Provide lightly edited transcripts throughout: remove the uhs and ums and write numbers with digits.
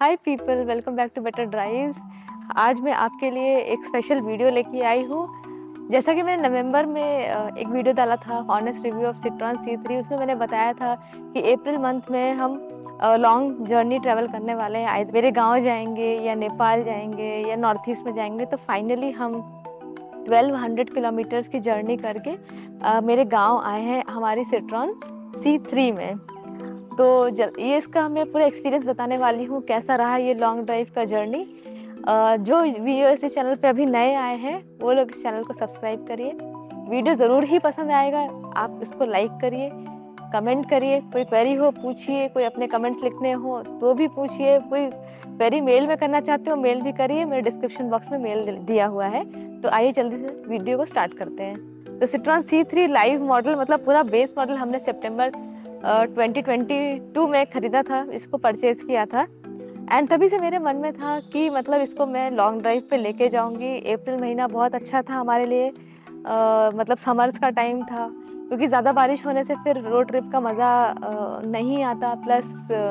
Hi people, welcome back to Better Drives. आज मैं आपके लिए एक स्पेशल वीडियो लेके आई हूँ। जैसा कि मैंने नवंबर में एक वीडियो डाला था honest review of citron C3, उसमें मैंने बताया था कि अप्रैल मंथ में हम लॉन्ग जर्नी ट्रैवल करने वाले हैं। मेरे गांव जाएंगे या नेपाल जाएंगे या नॉर्थ ईस्ट में जाएंगे। तो फाइनली हम 1200 किलोमीटर्स की जर्नी करके मेरे गांव आए हैं हमारी सिट्रॉन C3 में। तो ये इसका मैं पूरा एक्सपीरियंस बताने वाली हूँ, कैसा रहा ये लॉन्ग ड्राइव का जर्नी। जो व्यूअर्स इस चैनल पे अभी नए आए हैं वो लोग इस चैनल को सब्सक्राइब करिए। वीडियो ज़रूर ही पसंद आएगा, आप इसको लाइक करिए, कमेंट करिए। कोई क्वेरी हो पूछिए, कोई अपने कमेंट्स लिखने हो तो भी पूछिए, कोई क्वेरी मेल में करना चाहते हो मेल भी करिए, मेरे डिस्क्रिप्शन बॉक्स में मेल दिया हुआ है। तो आइए जल्दी से वीडियो को स्टार्ट करते हैं। तो सिट्रॉन C3 लाइव मॉडल, मतलब पूरा बेस मॉडल हमने सितंबर 2022 में ख़रीदा था, इसको परचेज़ किया था। एंड तभी से मेरे मन में था कि मतलब इसको मैं लॉन्ग ड्राइव पे लेके जाऊंगी। अप्रैल महीना बहुत अच्छा था हमारे लिए, मतलब समर्स का टाइम था, क्योंकि ज़्यादा बारिश होने से फिर रोड ट्रिप का मज़ा नहीं आता, प्लस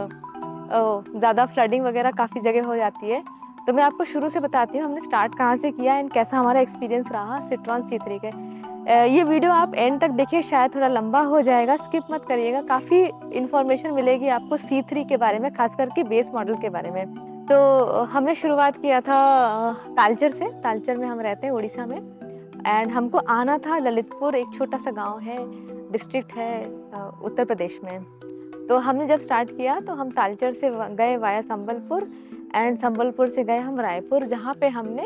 ज़्यादा फ्लडिंग वगैरह काफ़ी जगह हो जाती है। तो मैं आपको शुरू से बताती हूँ हमने स्टार्ट कहाँ से किया एंड कैसा हमारा एक्सपीरियंस रहा सिट्रॉन C3 के। ये वीडियो आप एंड तक देखिए, शायद थोड़ा लंबा हो जाएगा, स्किप मत करिएगा। काफ़ी इन्फॉर्मेशन मिलेगी आपको C3 के बारे में, खास करके बेस मॉडल के बारे में। तो हमने शुरुआत किया था तालचर से। तालचर में हम रहते हैं उड़ीसा में, एंड हमको आना था ललितपुर, एक छोटा सा गांव है, डिस्ट्रिक्ट है उत्तर प्रदेश में। तो हमने जब स्टार्ट किया तो हम तालचर से गए वाया संबलपुर, एंड संबलपुर से गए हम रायपुर, जहाँ पे हमने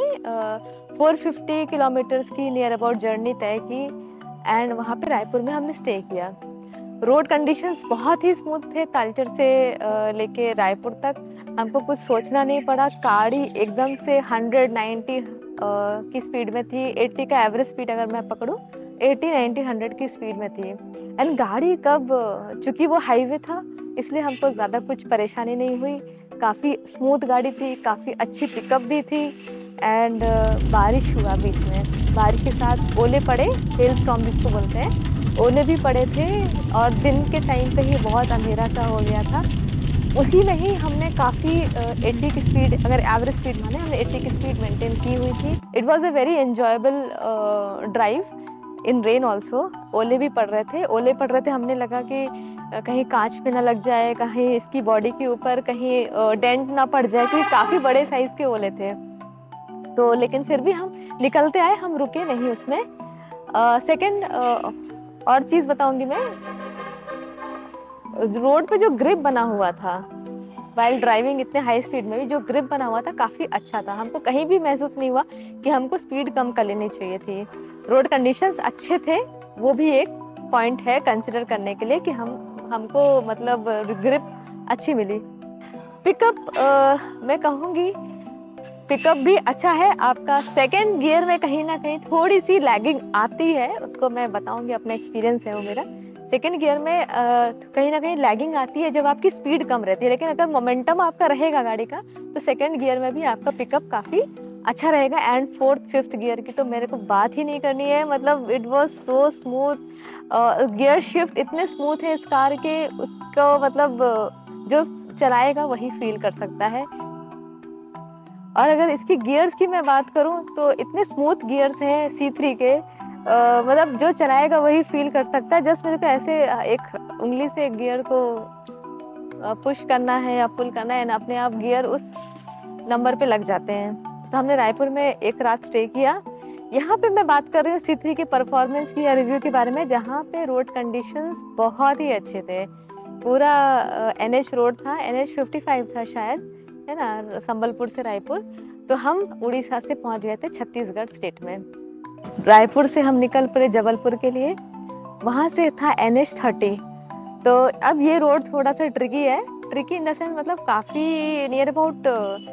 450 किलोमीटर्स की नियर अबाउट जर्नी तय की। एंड वहाँ पे रायपुर में हमने स्टे किया। रोड कंडीशंस बहुत ही स्मूथ थे। तालचर से लेके रायपुर तक हमको कुछ सोचना नहीं पड़ा। गाड़ी एकदम से 190 की स्पीड में थी। 80 का एवरेज स्पीड अगर मैं पकड़ूँ, 80, 90, 100 की स्पीड में थी। एंड गाड़ी चूँकि वो हाईवे था इसलिए हमको ज़्यादा कुछ परेशानी नहीं हुई। काफ़ी स्मूथ गाड़ी थी, काफ़ी अच्छी पिकअप भी थी। एंड बारिश हुआ बीच में, बारिश के साथ ओले पड़े, हेल स्टॉर्म जिसको बोलते हैं, ओले भी पड़े थे। और दिन के टाइम पे ही बहुत अंधेरा सा हो गया था। उसी में ही हमने काफ़ी 80 की स्पीड, अगर एवरेज स्पीड माने, हमने 80 की स्पीड मेंटेन की हुई थी। It was a very enjoyable drive in rain also. ओले भी पड़ रहे थे, हमने लगा कि कहीं कांच पे ना लग जाए, कहीं इसकी बॉडी के ऊपर कहीं डेंट ना पड़ जाए, क्योंकि काफ़ी बड़े साइज़ के ओले थे। तो लेकिन फिर भी हम निकलते आए, हम रुके नहीं उसमें। सेकंड और चीज़ बताऊंगी मैं, रोड पे जो ग्रिप बना हुआ था वाइल ड्राइविंग, इतने हाई स्पीड में भी जो ग्रिप बना हुआ था काफ़ी अच्छा था। हमको कहीं भी महसूस नहीं हुआ कि हमको स्पीड कम कर लेनी चाहिए थी। रोड कंडीशंस अच्छे थे, वो भी एक पॉइंट है कंसिडर करने के लिए कि हमको मतलब ग्रिप अच्छी मिली। पिकअप मैं कहूँगी पिकअप भी अच्छा है आपका। सेकंड गियर में कहीं ना कहीं थोड़ी सी लैगिंग आती है, उसको मैं बताऊंगी, अपना एक्सपीरियंस है वो मेरा। सेकंड गियर में कहीं ना कहीं लैगिंग आती है जब आपकी स्पीड कम रहती है, लेकिन अगर मोमेंटम आपका रहेगा गाड़ी का तो सेकंड गियर में भी आपका पिकअप काफ़ी अच्छा रहेगा। एंड फोर्थ फिफ्थ गियर की तो मेरे को बात ही नहीं करनी है, मतलब it was so smooth. Gear shift इतने स्मूथ है इस कार के, उसको मतलब जो चलाएगा वही फील कर सकता है। और अगर इसकी गियर्स की मैं बात करूं तो इतने स्मूथ गियर्स हैं C3 के, मतलब जो चलाएगा वही फील कर सकता है। जस्ट मेरे को ऐसे एक उंगली से गियर को पुश करना है या पुल करना है, अपने आप गियर उस नंबर पे लग जाते हैं। तो हमने रायपुर में एक रात स्टे किया। यहाँ पे मैं बात कर रही हूँ C3 के परफॉर्मेंस की या रिव्यू के बारे में, जहाँ पे रोड कंडीशंस बहुत ही अच्छे थे। पूरा NH रोड था, NH 55 था शायद, है ना, संबलपुर से रायपुर। तो हम उड़ीसा से पहुंच गए थे छत्तीसगढ़ स्टेट में। रायपुर से हम निकल पड़े जबलपुर के लिए, वहाँ से था NH 30। तो अब ये रोड थोड़ा सा ट्रिकी है, ट्रिकी इन द सेंस मतलब काफ़ी नियर अबाउट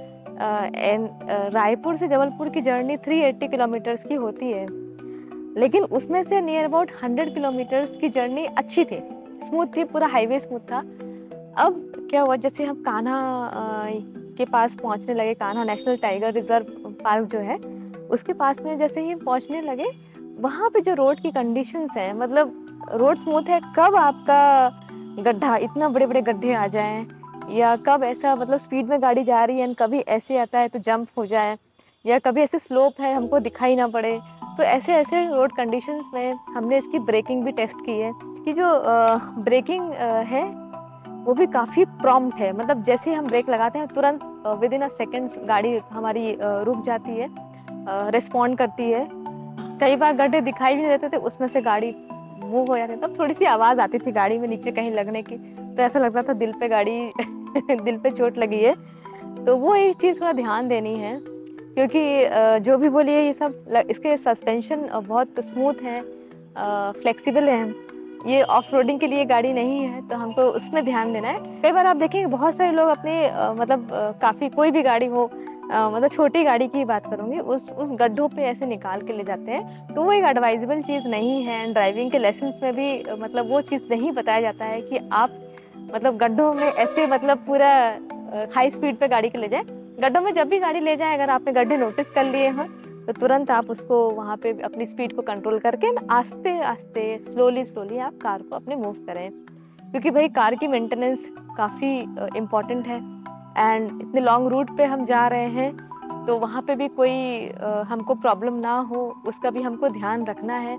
रायपुर से जबलपुर की जर्नी 380 किलोमीटर्स की होती है, लेकिन उसमें से नियर अबाउट 100 किलोमीटर्स की जर्नी अच्छी थी, स्मूथ थी, पूरा हाईवे स्मूथ था। अब क्या हुआ, जैसे हम कान्हा के पास पहुंचने लगे, Kanha national tiger reserve park जो है उसके पास में जैसे ही पहुंचने लगे, वहाँ पे जो रोड की कंडीशंस हैं, मतलब रोड स्मूथ है, कब आपका गड्ढा, इतना बड़े बड़े गड्ढे आ जाएं, या कब ऐसा मतलब स्पीड में गाड़ी जा रही है एंड कभी ऐसे आता है तो जंप हो जाए, या कभी ऐसे स्लोप है हमको दिखाई ना पड़े। तो ऐसे ऐसे रोड कंडीशंस में हमने इसकी ब्रेकिंग भी टेस्ट की है कि जो ब्रेकिंग है वो भी काफ़ी प्रॉम्प्ट है। मतलब जैसे ही हम ब्रेक लगाते हैं तुरंत विद इन अ सेकेंड्स गाड़ी हमारी रुक जाती है, रिस्पॉन्ड करती है। कई बार गड्ढे दिखाई भी नहीं देते थे, उसमें से गाड़ी मूव हो जाती, तब थोड़ी सी आवाज़ आती थी गाड़ी में नीचे कहीं लगने की, तो ऐसा लगता था दिल पे गाड़ी दिल पे चोट लगी है। तो वो एक चीज़ थोड़ा ध्यान देनी है, क्योंकि जो भी बोलिए ये सब इसके सस्पेंशन बहुत स्मूथ हैं, फ्लेक्सिबल हैं। ये ऑफ रोडिंग के लिए गाड़ी नहीं है, तो हमको उसमें ध्यान देना है। कई बार आप देखेंगे बहुत सारे लोग अपने मतलब काफ़ी कोई भी गाड़ी हो, मतलब छोटी गाड़ी की बात करूँगी, उस गड्ढों पे ऐसे निकाल के ले जाते हैं, तो वो एक एडवाइजेबल चीज़ नहीं है। ड्राइविंग के लेसन्स में भी मतलब वो चीज़ नहीं बताया जाता है कि आप मतलब गड्ढों में ऐसे मतलब पूरा हाई स्पीड पे गाड़ी के ले जाए। गड्ढों में जब भी गाड़ी ले जाए, अगर आपने गड्ढे नोटिस कर लिए हैं तो तुरंत आप उसको वहाँ पे अपनी स्पीड को कंट्रोल करके आस्ते आस्ते स्लोली आप कार को अपने मूव करें, क्योंकि भाई कार की मेंटेनेंस काफ़ी इम्पॉर्टेंट है। एंड इतने लॉन्ग रूट पे हम जा रहे हैं, तो वहाँ पे भी कोई हमको प्रॉब्लम ना हो उसका भी हमको ध्यान रखना है।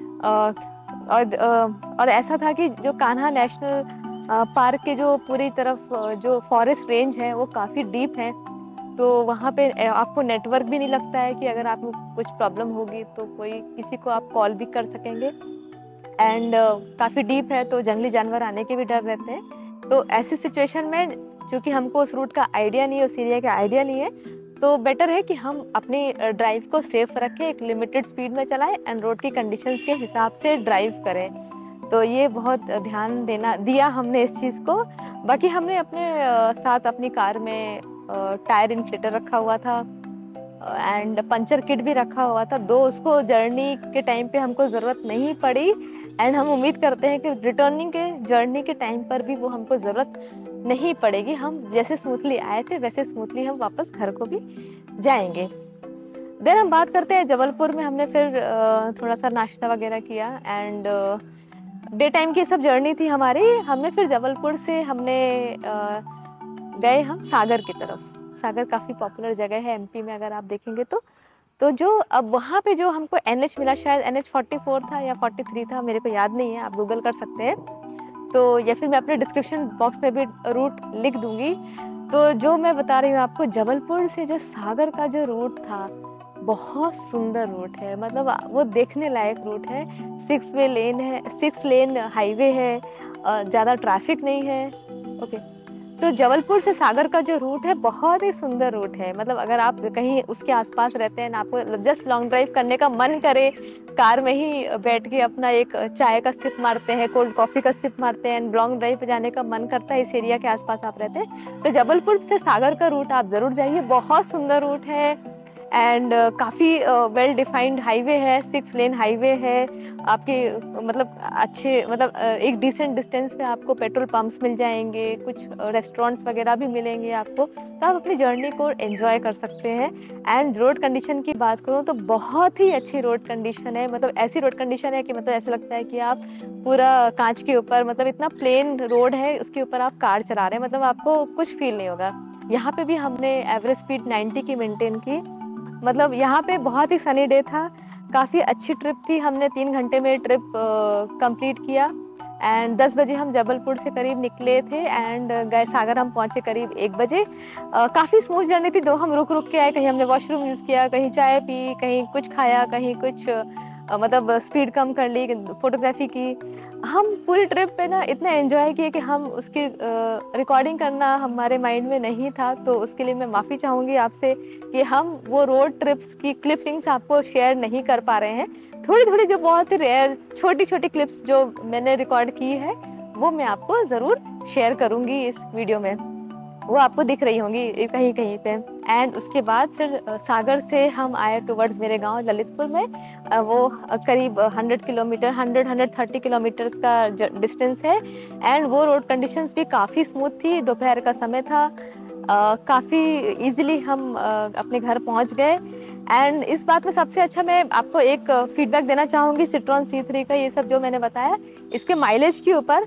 और ऐसा था कि जो कान्हा नेशनल पार्क के जो पूरी तरफ जो फॉरेस्ट रेंज है वो काफ़ी डीप है, तो वहाँ पे आपको नेटवर्क भी नहीं लगता है कि अगर आपको कुछ प्रॉब्लम होगी तो कोई किसी को आप कॉल भी कर सकेंगे। एंड काफ़ी डीप है तो जंगली जानवर आने के भी डर रहते हैं। तो ऐसी सिचुएशन में चूँकि हमको उस रूट का आइडिया नहीं है, उस एरिया का आइडिया नहीं है, तो बेटर है कि हम अपनी ड्राइव को सेफ रखें, एक लिमिटेड स्पीड में चलाएं एंड रोड की कंडीशंस के हिसाब से ड्राइव करें। तो ये बहुत ध्यान दिया हमने इस चीज़ को। बाकी हमने अपने साथ अपनी कार में टायर इन्फ्लेटर रखा हुआ था एंड पंचर किट भी रखा हुआ था, दो उसको जर्नी के टाइम पे हमको ज़रूरत नहीं पड़ी। एंड हम उम्मीद करते हैं कि रिटर्निंग के जर्नी के टाइम पर भी वो हमको ज़रूरत नहीं पड़ेगी। हम जैसे स्मूथली आए थे वैसे स्मूथली हम वापस घर को भी जाएंगे। देन हम बात करते हैं जबलपुर में हमने फिर थोड़ा सा नाश्ता वगैरह किया एंड डे टाइम की सब जर्नी थी हमारी। हमने फिर जबलपुर से हमने गए हम सागर की तरफ। सागर काफ़ी पॉपुलर जगह है एमपी में, अगर आप देखेंगे तो जो अब वहाँ पे जो हमको NH मिला, शायद NH 44 था या 43 था, मेरे को याद नहीं है, आप गूगल कर सकते हैं। तो या फिर मैं अपने डिस्क्रिप्शन बॉक्स में भी रूट लिख दूँगी। तो जो मैं बता रही हूँ आपको, जबलपुर से जो सागर का जो रूट था बहुत सुंदर रूट है, मतलब वो देखने लायक रूट है। 6 लेन हाईवे है, ज़्यादा ट्रैफिक नहीं है। ओके, तो जबलपुर से सागर का जो रूट है बहुत ही सुंदर रूट है। मतलब अगर आप कहीं उसके आसपास रहते हैं ना, आपको जस्ट लॉन्ग ड्राइव करने का मन करे, कार में ही बैठ के अपना एक चाय का सिप मारते हैं, कोल्ड कॉफ़ी का सिप मारते हैं एंड लॉन्ग ड्राइव पे जाने का मन करता है, इस एरिया के आसपास आप रहते हैं, तो जबलपुर से सागर का रूट आप ज़रूर जाइए। बहुत सुंदर रूट है एंड काफ़ी वेल डिफाइंड हाईवे है, 6 लेन हाईवे है। आपके मतलब अच्छे मतलब एक डिसेंट डिस्टेंस पे आपको पेट्रोल पंप्स मिल जाएंगे, कुछ रेस्टोरेंट्स वगैरह भी मिलेंगे आपको, तो आप अपनी जर्नी को एंजॉय कर सकते हैं। एंड रोड कंडीशन की बात करूँ तो बहुत ही अच्छी रोड कंडीशन है। मतलब ऐसी रोड कंडीशन है कि मतलब ऐसा लगता है कि आप पूरा कांच के ऊपर, मतलब इतना प्लेन रोड है उसके ऊपर आप कार चला रहे हैं, मतलब आपको कुछ फील नहीं होगा। यहाँ पे भी हमने एवरेज स्पीड 90 की मेंटेन की। मतलब यहाँ पे बहुत ही सनी डे था, काफ़ी अच्छी ट्रिप थी। हमने 3 घंटे में ट्रिप कंप्लीट किया एंड 10 बजे हम जबलपुर से करीब निकले थे एंड गए सागर हम पहुँचे करीब 1 बजे। काफ़ी स्मूथ जर्नी थी। दो हम रुक के आए, कहीं हमने वॉशरूम यूज़ किया, कहीं चाय पी, कहीं कुछ खाया, कहीं कुछ मतलब स्पीड कम कर ली, फोटोग्राफी की। हम पूरी ट्रिप पे ना इतना एंजॉय किए कि हम उसकी रिकॉर्डिंग करना हमारे माइंड में नहीं था, तो उसके लिए मैं माफ़ी चाहूँगी आपसे कि हम वो रोड ट्रिप्स की क्लिपिंग्स आपको शेयर नहीं कर पा रहे हैं। थोड़ी थोड़ी जो बहुत ही रेयर छोटी छोटी क्लिप्स जो मैंने रिकॉर्ड की है वो मैं आपको ज़रूर शेयर करूँगी इस वीडियो में, वो आपको दिख रही होंगी कहीं कहीं पे। एंड उसके बाद फिर सागर से हम आए टुवर्ड्स मेरे गांव ललितपुर में। वो करीब 130 किलोमीटर्स का डिस्टेंस है एंड वो रोड कंडीशंस भी काफ़ी स्मूथ थी। दोपहर का समय था, काफ़ी इजीली हम अपने घर पहुंच गए। एंड इस बात में सबसे अच्छा मैं आपको एक फीडबैक देना चाहूँगी सिट्रॉन C3 का, ये सब जो मैंने बताया इसके माइलेज के ऊपर।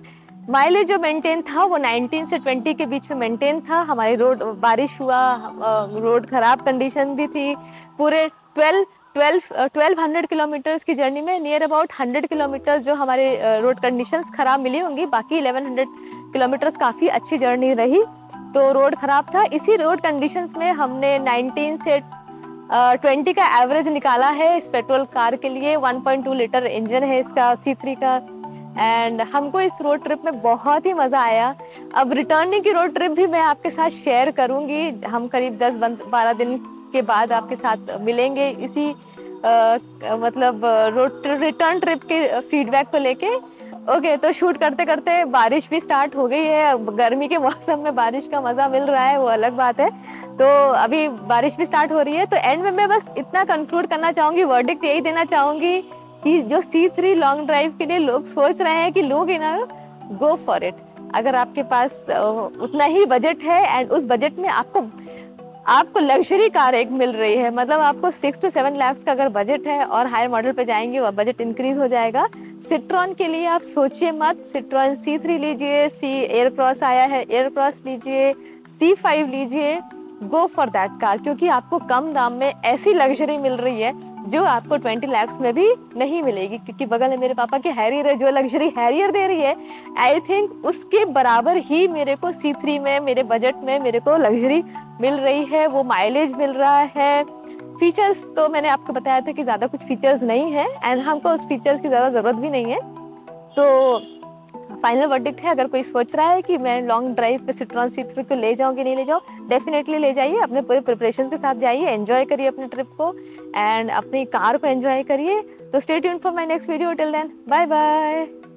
माइलेज जो मेंटेन था वो 19 से 20 के बीच में मेंटेन था। हमारी रोड, बारिश हुआ, रोड खराब कंडीशन भी थी। पूरे 1200 किलोमीटर्स की जर्नी में नियर अबाउट 100 किलोमीटर्स जो हमारे रोड कंडीशंस खराब मिली होंगी, बाकी 1100 किलोमीटर्स काफ़ी अच्छी जर्नी रही। तो रोड खराब था, इसी रोड कंडीशंस में हमने 19 से 20 का एवरेज निकाला है इस पेट्रोल कार के लिए। 1.2 लीटर इंजन है इसका C3 का, एंड हमको इस रोड ट्रिप में बहुत ही मज़ा आया। अब रिटर्निंग की रोड ट्रिप भी मैं आपके साथ शेयर करूंगी। हम करीब 10-12 दिन के बाद आपके साथ मिलेंगे इसी मतलब रोड रिटर्न ट्रिप के फीडबैक को लेके। ओके, तो शूट करते करते बारिश भी स्टार्ट हो गई है। गर्मी के मौसम में बारिश का मज़ा मिल रहा है, वो अलग बात है। तो अभी बारिश भी स्टार्ट हो रही है। तो एंड में मैं बस इतना कंक्लूड करना चाहूँगी, वर्डिक्ट यही देना चाहूँगी कि जो C3 लॉन्ग ड्राइव के लिए लोग सोच रहे हैं कि लोग गो फॉर इट। अगर आपके पास उतना ही बजट है एंड उस बजट में आपको लग्जरी कार एक मिल रही है, मतलब आपको 6 to 7 लाख का अगर बजट है और हायर मॉडल पे जाएंगे वो बजट इंक्रीज हो जाएगा। सिट्रॉन के लिए आप सोचिए मत, सिट्रॉन C3 लीजिए, एयरक्रॉस आया है, एयरक्रॉस लीजिए, C5 लीजिए, गो फॉर दैट कार, क्योंकि आपको कम दाम में ऐसी लग्जरी मिल रही है जो आपको 20 लाख में भी नहीं मिलेगी। क्योंकि बगल में मेरे पापा की हैरियर है, जो लग्जरी हैरियर दे रही है, आई थिंक उसके बराबर ही मेरे को C3 में मेरे बजट में मेरे को लग्जरी मिल रही है। वो माइलेज मिल रहा है। फीचर्स तो मैंने आपको बताया था कि ज़्यादा कुछ फीचर्स नहीं है एंड हमको उस फीचर्स की ज़्यादा ज़रूरत भी नहीं है। तो फाइनल वर्डिक्ट है, अगर कोई सोच रहा है कि मैं लॉन्ग ड्राइव पे सिट्रॉन C3 को ले जाऊँ कि नहीं ले जाऊँ, डेफिनेटली ले जाइए। अपने पूरे प्रिपरेशन के साथ जाइए, एंजॉय करिए अपने ट्रिप को एंड अपनी कार को एंजॉय करिए। तो stay tuned for my next video. Till then, bye bye.